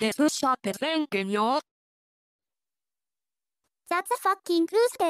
This was shot thinking, yo. That's a fucking Tuesday.